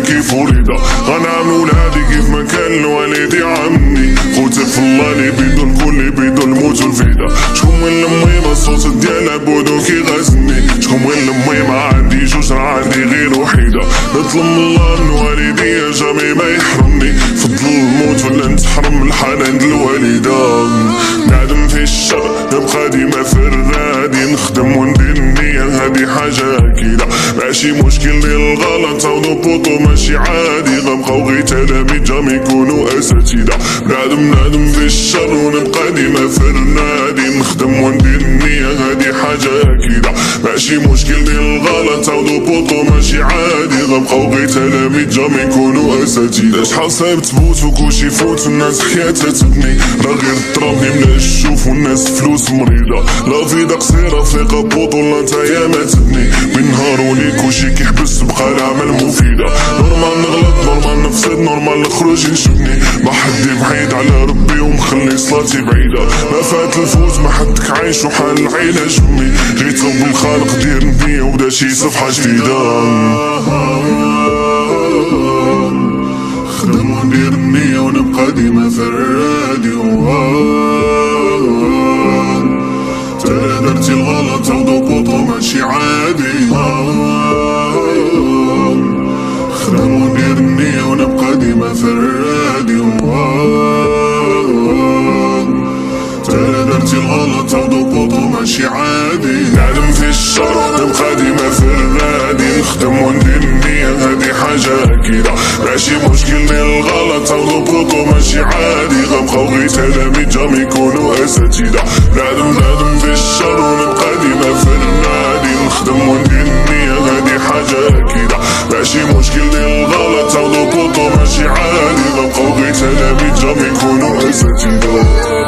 كيف وريدا، غنعمل ولادي كيف ما كان الوالدي عمي. خوتي في الله اللي بيدو الكل بيدو الموت والفيدا. شكون وين لمي الصوت ديالها بودو كيغازني، شكون وين لمي ما عندي جوج راه عندي غير وحيدة. نطلب من الله من والديا جامي ما يحرمني، فضل الموت ولا نتحرم الحنان د الوالدة. نعدم في الشر نبقى ديما فرادي، نخدم وندير النية هادي حاجة أكيدة. ماشي مشكل ديال الغلط أو بوطو ماشي عادي، غنبقاو غير تلاميذ جامي يكونوا أساتذة. نعدم في الشر ونبقى ديما فرادي، نخدم وندير النية هادي حاجة أكيدة. ماشي مشكل ديال الغلط أو بوطو ماشي عادي، غنبقاو غير تلاميذ جامي يكونوا أساتذة. شحال صعيب تفوت وكلشي يفوت والناس حياتها تبني، راه غير الدرهم يملا الشوف والناس فلوس مريضة. لا فيدا قصيرة فيقا بوطو لا نتايا ما تبني، من نهار ولي كلشي كيحبس بقى العمل مفيدة. نورمال نغلط نورمال نفسد نورمال نخرج نشبني، ما حدي بعيد على ربي ومخلي صلاتي بعيدة. ما فات الفوز ما حدك عايش وحال العيلة جمي، غير توب الخالق دير ندية وبدا شي صفحة جديدة. خدم وندير النية ونبقى ديما في الراديو. ترى درتي الغلط عودو بوطو ماشي عادي. خدم وندير النية ونبقى ديما في الراديو. ترى درتي الغلط عودو بوطو ماشي عادي. نعلم في الشر نبقى ديما في الرادي، نخدم وندير النية هادي حاجة أكيدة. ماشي مشكل ديال الغلط عودو بوطو ماشي عادي، غنبقاو غير تلاميذ جامي يكونوا أساتذة. نعدم في الشر ونبقى ديما في النادي، نخدم وندير النية هادي حاجة أكيدة. ماشي مشكل ديال الغلط عودو بوطو ماشي عادي، غنبقاو غير تلاميذ جامي يكونوا أساتذة.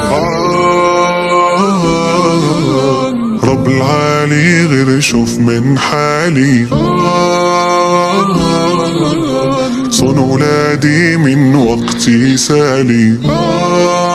رب العالي غير يشوف من حالي، صون ولادي من وقتي سالي.